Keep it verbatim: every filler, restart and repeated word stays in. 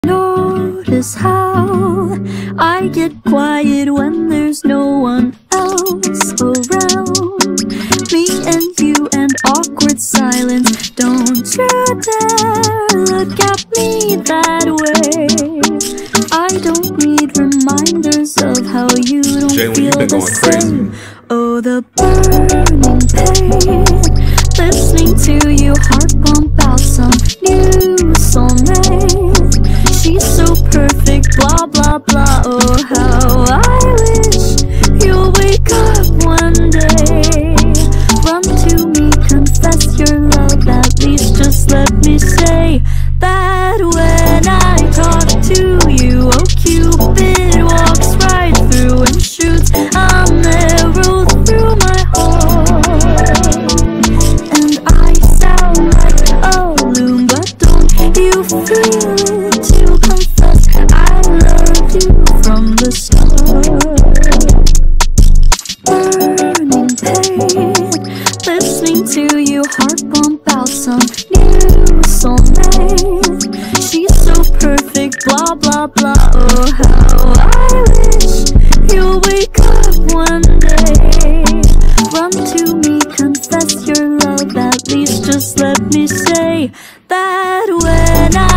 Notice how I get quiet when there's no one else around. Me and you and awkward silence. Don't you dare look at me that way. I don't need reminders of how you don't Jalen, feel you've been the going same. crazy. Oh, the burning pain, listening to you heart pump out some new soulmate. She's so perfect, blah blah blah. Oh, how I wish you'll wake up one day. Run to me, confess your love. At least just let me say that when I talk to you, oh Cupid walks right through and shoots an arrow through my heart. And I sound like a loon, but don't you feel it to confess I love you from the start. Burning pain, listening to you heart pump out some new soulmate. She's so perfect, blah blah blah. Oh, how I wish you'll wake up one day. Run to me, confess your love. At least just let me say that when I